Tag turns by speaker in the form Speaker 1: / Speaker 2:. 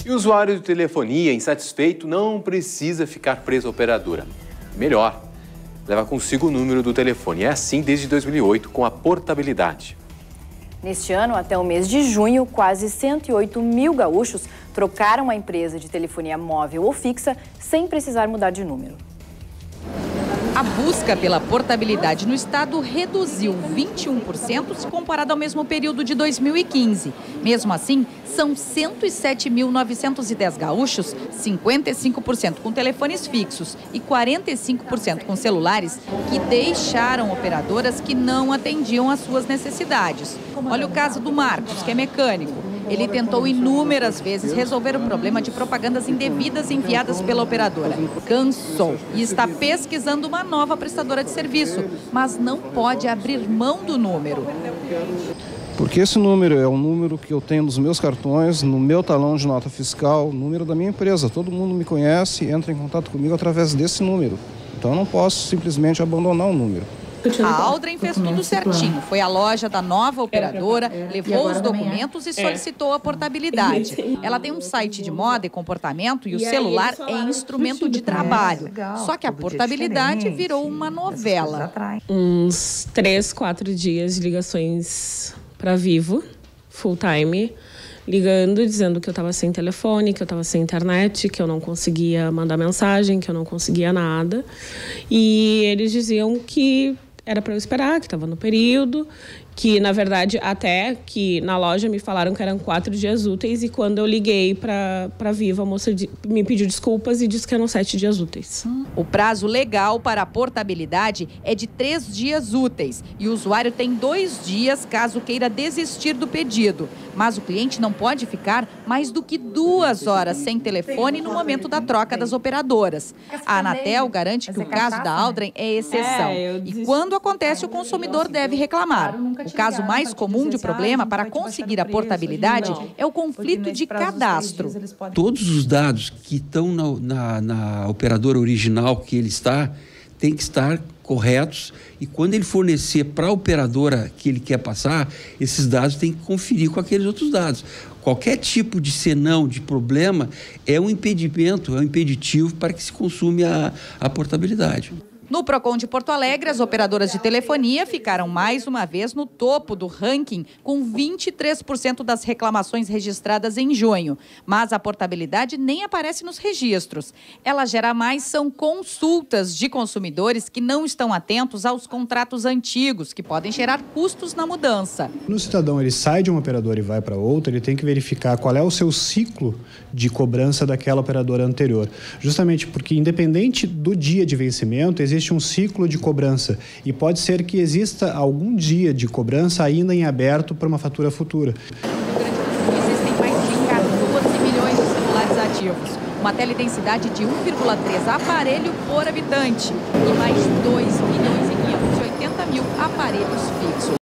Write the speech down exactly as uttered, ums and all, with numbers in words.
Speaker 1: E o usuário de telefonia insatisfeito não precisa ficar preso à operadora. Melhor, leva consigo o número do telefone. É assim desde dois mil e oito, com a portabilidade.
Speaker 2: Neste ano, até o mês de junho, quase cento e oito mil gaúchos trocaram a empresa de telefonia móvel ou fixa sem precisar mudar de número.
Speaker 3: A busca pela portabilidade no estado reduziu vinte e um por cento se comparado ao mesmo período de dois mil e quinze. Mesmo assim, são cento e sete mil novecentos e dez gaúchos, cinquenta e cinco por cento com telefones fixos e quarenta e cinco por cento com celulares, que deixaram operadoras que não atendiam às suas necessidades. Olha o caso do Marcos, que é mecânico. Ele tentou inúmeras vezes resolver o problema de propagandas indevidas enviadas pela operadora. Cansou e está pesquisando uma nova prestadora de serviço, mas não pode abrir mão do número.
Speaker 4: Porque esse número é o número que eu tenho nos meus cartões, no meu talão de nota fiscal, número da minha empresa. Todo mundo me conhece e entra em contato comigo através desse número. Então eu não posso simplesmente abandonar o número.
Speaker 3: A Aldrin fez tudo certinho. Foi à loja da nova operadora, levou os documentos e solicitou a portabilidade. Ela tem um site de moda e comportamento e o celular é instrumento de trabalho. Só que a portabilidade virou uma novela.
Speaker 5: Uns três, quatro dias de ligações para Vivo, full time, ligando, dizendo que eu estava sem telefone, que eu estava sem internet, que eu não conseguia mandar mensagem, que eu não conseguia nada. E eles diziam que era para eu esperar, que estava no período, que, na verdade, até que na loja me falaram que eram quatro dias úteis e quando eu liguei para a Vivo, a moça me pediu desculpas e disse que eram sete dias úteis.
Speaker 3: O prazo legal para a portabilidade é de três dias úteis e o usuário tem dois dias caso queira desistir do pedido. Mas o cliente não pode ficar mais do que duas horas sem telefone no momento da troca das operadoras. A Anatel garante que o caso da Aldrin é exceção e quando acontece o consumidor deve reclamar. O caso mais comum de problema para conseguir a portabilidade é o conflito de cadastro.
Speaker 6: Todos os dados que estão na, na, na operadora original que ele está, tem que estar corretos e quando ele fornecer para a operadora que ele quer passar, esses dados tem que conferir com aqueles outros dados. Qualquer tipo de senão, de problema, é um impedimento, é um impeditivo para que se consuma a, a portabilidade.
Speaker 3: No Procon de Porto Alegre, as operadoras de telefonia ficaram mais uma vez no topo do ranking, com vinte e três por cento das reclamações registradas em junho. Mas a portabilidade nem aparece nos registros. Ela gera mais são consultas de consumidores que não estão atentos aos contratos antigos, que podem gerar custos na mudança.
Speaker 7: No cidadão, ele sai de uma operadora e vai para outra, ele tem que verificar qual é o seu ciclo de cobrança daquela operadora anterior. Justamente porque, independente do dia de vencimento, existe Existe um ciclo de cobrança e pode ser que exista algum dia de cobrança ainda em aberto para uma fatura futura.
Speaker 3: Existem mais de quatorze milhões de celulares ativos, uma teledensidade de um vírgula três aparelho por habitante e mais dois milhões e quinhentos e oitenta mil aparelhos fixos.